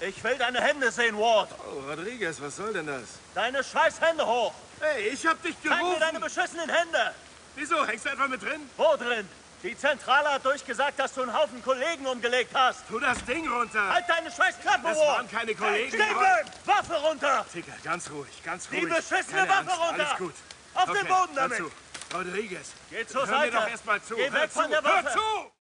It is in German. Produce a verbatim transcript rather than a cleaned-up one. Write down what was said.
Ich will deine Hände sehen, Ward. Oh, Rodriguez, was soll denn das? Deine scheiß Hände hoch. Hey, ich hab dich Zeig mir gerufen. deine beschissenen Hände. Wieso, hängst du etwa mit drin? Wo drin? Die Zentrale hat durchgesagt, dass du einen Haufen Kollegen umgelegt hast. Tu das Ding runter. Halt deine scheiß Klappe, Das Ward. waren keine Kollegen. Stehen bleiben! Waffe runter! Ticker, ganz ruhig, ganz ruhig. Die beschissene Keine Waffe Angst, runter. Alles gut. Auf okay, den Boden damit! hör zu. Rodriguez, Geh zur hör Seite! mir doch erst mal zu. Geh hör weg zu. von der Hör Waffe! zu!